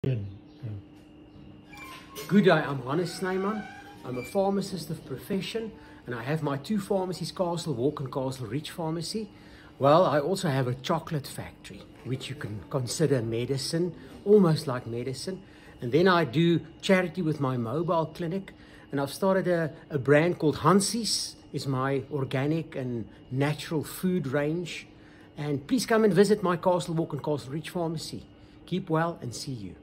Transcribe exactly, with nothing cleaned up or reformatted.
Good day, I'm Snyman. I'm a pharmacist of profession and I have my two pharmacies, Castle Walk and Castle Ridge Pharmacy. Well, I also have a chocolate factory, which you can consider medicine, almost like medicine. And then I do charity with my mobile clinic, and I've started a, a brand called Hansi's. It's my organic and natural food range. And please come and visit my Castle Walk and Castle Ridge Pharmacy. Keep well and see you.